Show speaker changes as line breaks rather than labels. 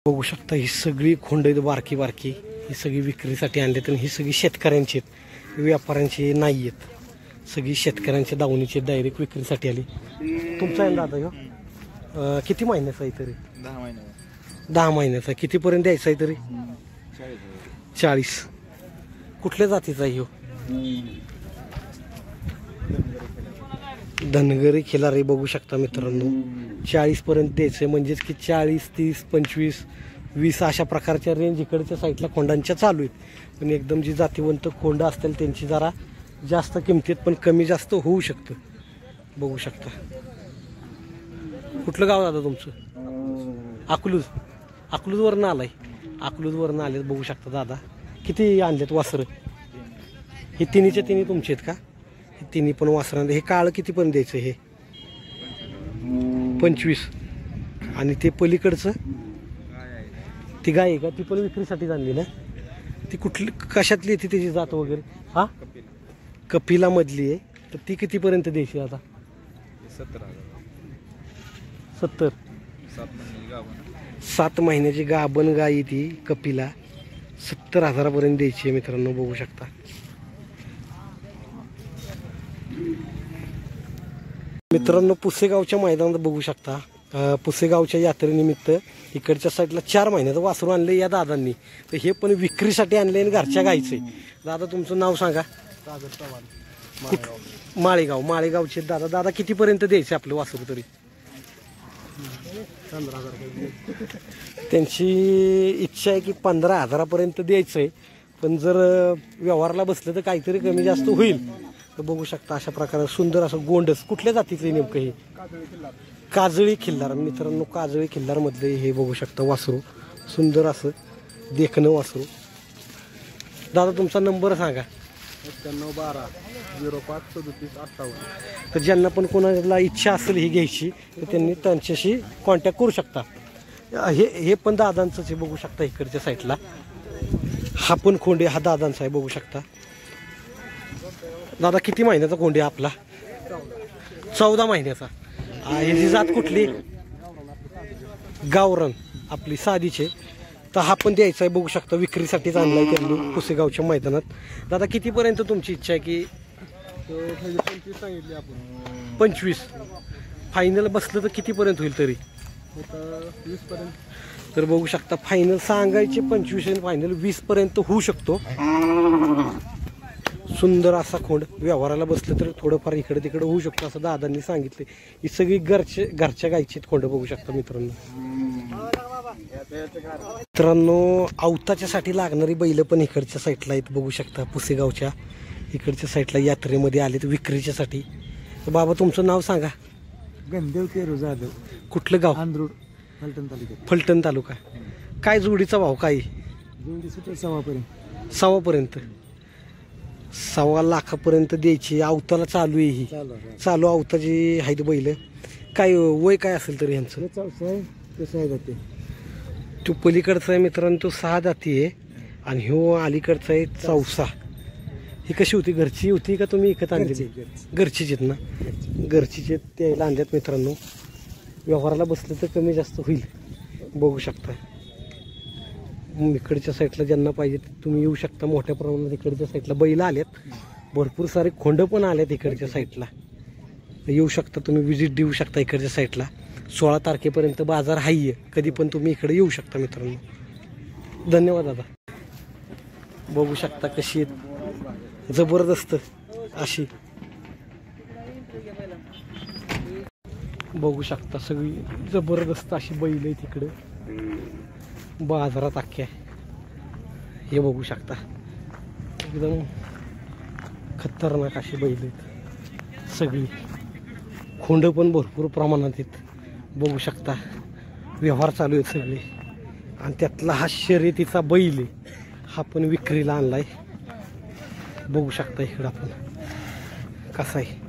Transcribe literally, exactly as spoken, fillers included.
बघू शकता ही सगळी खोंड बारकी बारकी ही सगळी विक्रीसाठी आणलेत आणि ही सगळी शेतकऱ्यांची आहेत, व्यापाऱ्यांची नाही आहेत, सगळी शेतकऱ्यांच्या दावणीची डायरेक्ट विक्रीसाठी आली. तुमचा आहे दादा ह्यो किती महिन्याचा आहे तरी?
दहा महिन्याचा.
दहा महिन्याचा. कितीपर्यंत द्यायचा आहे तरी? चाळीस. कुठल्या जातीचा आहे ह्यो? धनगरी खिलारी. बघू शकता मित्रांनो चाळीस पर्यंत द्यायचं आहे, म्हणजेच की चाळीस तीस पंचवीस वीस अशा प्रकारच्या रेंज इकडच्या साईडला खोंडांच्या चालू आहेत. पण एकदम जी जातीवंत खोंड असतील त्यांची जरा जास्त किमतीत पण कमी जास्त होऊ शकतं. बघू शकता. कुठलं गाव दादा तुमचं? अकलूज. अकलूजवरनं आलाय. अकलूजवरनं आले. बघू शकता दादा किती आणलेत वासरं? हे तिन्हीच्या तिन्ही तुमचे आहेत का? हे तिन्ही पण वासरांना. हे काळं किती पण द्यायचं? हे पंचवीस. आणि ते पलीकडचं ती गाय आहे का? ती पण विक्रीसाठी आणली ना? ती कुठली कशातली येते त्याची जात वगैरे? हा कपिला मधली आहे. तर ती कितीपर्यंत द्यायची आता?
सत्तर हजार.
सत्तर.
सात महिन्याची गाभण.
सात महिन्याची गाभण गाय ती कपिला सत्तर हजारापर्यंत द्यायची आहे मित्रांनो. बघू शकता. मित्रांनो पुसेगावच्या मैदानात बघू शकता पुसेगावच्या यात्रेनिमित्त इकडच्या साईडला चार महिन्याचं वासरू आणले या दादांनी. तर हे पण विक्रीसाठी आणले आणि घरच्या गायचे. दादा तुमचं नाव सांगा. माळेगाव. माळेगावचे दादा. दादा कितीपर्यंत द्यायचे आपलं वासरू तरी? पंधरा हजार. त्यांची इच्छा आहे की पंधरा हजारापर्यंत द्यायचं आहे, पण जर व्यवहारला बसलं तर काहीतरी कमी जास्त होईल. तर बघू शकता अशा प्रकारे सुंदर असं गोंडस. कुठल्या जातीचं नेमकं हे? काजळी खिल्लार. मित्रांनो काजळी खिल्लार मधले हे बघू शकता वासरू. सुंदर असं देखणं वासरू. दादा तुमचा नंबर सांगा.
एक्क्याण्णव बारा झिरो पाच सदतीस अठ्ठावन्न.
तर ज्यांना पण कोणाला इच्छा असेल ही घ्यायची तर त्यांनी त्यांच्याशी कॉन्टॅक्ट करू शकता. हे हे पण दादांचंच आहे. बघू शकता इकडच्या साईडला हा पण खोंडे हा दादांचा आहे. बघू शकता. दादा किती महिन्याचा खोंडे आपला? चौदा महिन्याचा. ह्याची जात कुठली? गावरण आपली साधीचे. तर हा पण द्यायचा आहे. बघू शकता विक्रीसाठीच आणलाय त्यांनी पुसेगावच्या मैदानात. दादा कितीपर्यंत तुमची इच्छा आहे? की
पंचवीस सांगितली आपण.
पंचवीस. फायनल बसलं तर कितीपर्यंत होईल तरी?
वीस पर्यंत.
तर बघू शकता फायनल सांगायचे पंचवीस आणि फायनल वीस पर्यंत होऊ शकतो. सुंदर असा खोंड. व्यवहाराला बसलं तर थोडंफार इकडे तिकडे होऊ शकतो असं दादांनी सांगितले. ही सगळी घरचे घरच्या गायची खोंड बघू शकता मित्रांनो. मित्रांनो अवताच्या साठी लागणारी बैल पण इकडच्या साईडला आहेत. बघू शकता पुसेगावच्या इकडच्या साईडला यात्रेमध्ये आलेत विक्रीच्या साठी. तर बाबा तुमचं नाव सांगा.
गंदेव केरू जाधव.
कुठलं गाव?
आंध्रूड. फलटण तालुक्यात.
फलटण तालुका. काय जोडीचा भाव काय?
जोडी सुटेल सव्वापर्यंत.
सव्वापर्यंत. सव्वा लाखापर्यंत द्यायची. अवताला चालू आहे ही. चालू अवताची आहेत बैल. काय वय काय असेल तरी ह्यांचं?
कसं आहे जाते?
तो पलीकडचा आहे मित्रांनो तो सहा जाती आहे आणि ह्यो अलीकडचा आहे चौसा. ही कशी होती? घरची होती का तुम्ही विकत आणली? घरचीच आहेत ना? घरचीच आहेत. त्याला आणल्यात मित्रांनो. व्यवहाराला बसलं तर कमी जास्त होईल. बघू शकता. इकडच्या साईडला ज्यांना पाहिजे तुम्ही येऊ शकता. मोठ्या प्रमाणात इकडच्या साईडला बैल आल्यात. भरपूर सारे खोंड पण आल्यात इकडच्या साईडला. येऊ शकता तुम्ही. विजिट देऊ शकता इकडच्या साईडला. सोळा तारखेपर्यंत बाजार हाय. कधी पण तुम्ही इकडे येऊ शकता मित्रांनो. धन्यवाद दादा. बघू शकता कशी जबरदस्त अशी. बघू शकता सगळी जबरदस्त अशी बैल आहे तिकडे बाजारात अख्ख्या. हे बघू शकता एकदम खतरनाक अशी बैल आहेत सगळी. खोंड पण भरपूर प्रमाणात आहेत. बघू शकता व्यवहार चालू आहेत सगळे. आणि त्यातला हा शर्यतीचा बैल आहे. हा पण विक्रीला आणलाय. बघू शकता इकडं आपण कसा आहे.